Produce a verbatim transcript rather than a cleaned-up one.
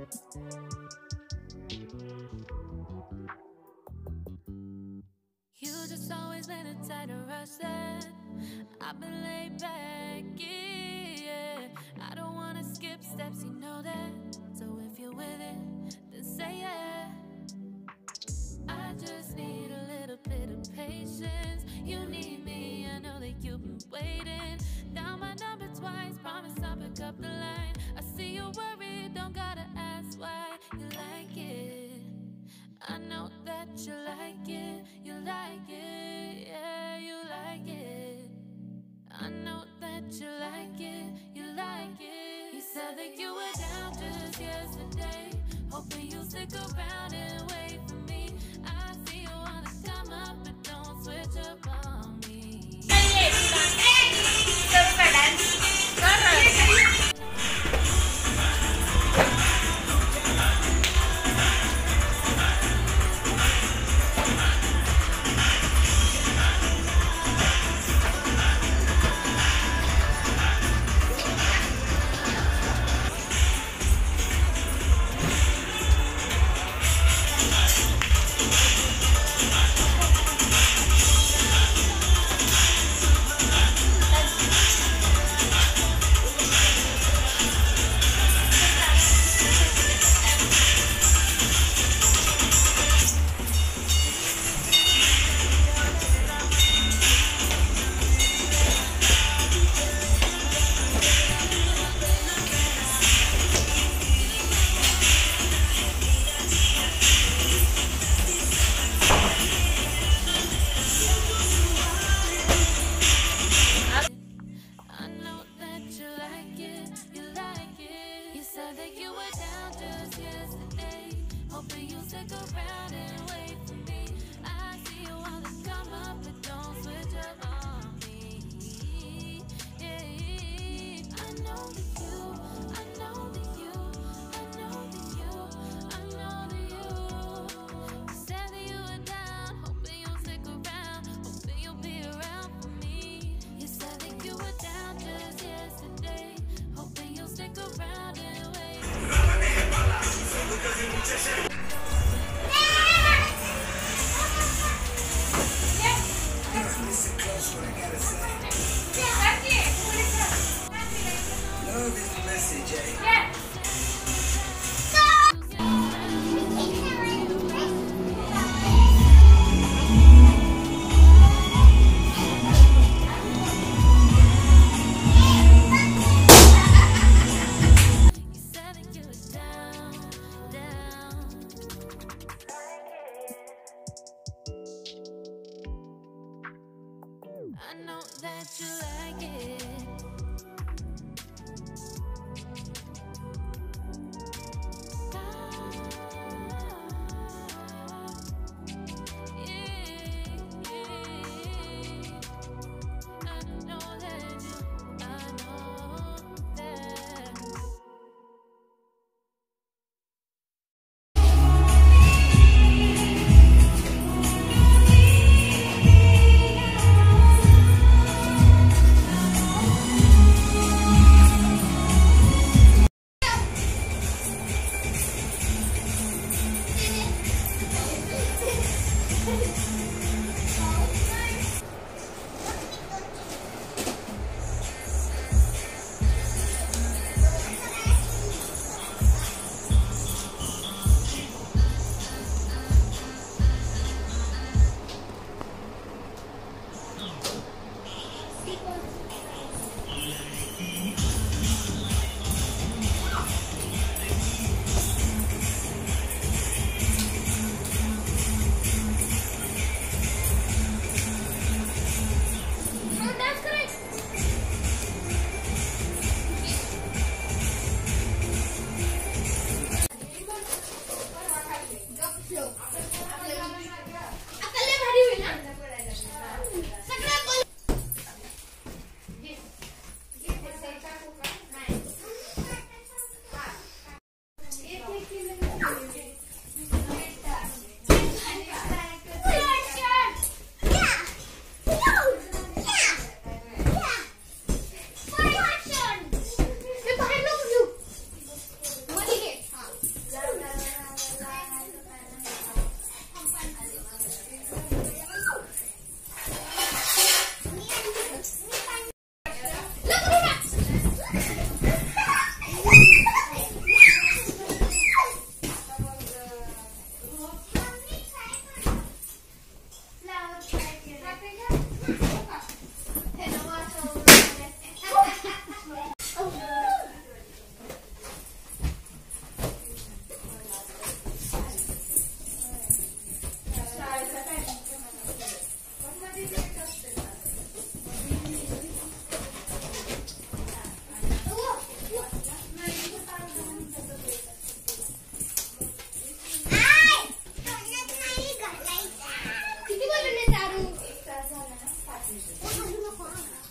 You just always been a tight rush that I've been laid back, yeah. I don't wanna skip steps, you know that. So if you're with it, then say yeah. I just need a little bit of patience. You need me, I know that you've been waiting. Down my number twice, promise I'll pick up the line. I see you worried, don't gotta ask why. You like it, I know that you like it. You like it, yeah, you like it. I know that you like it, you like it. You said that you were down just yesterday, hoping you'll stick around and wait for me. I see you wanna come up, but don't switch up on me. I know that you like it. 要滑。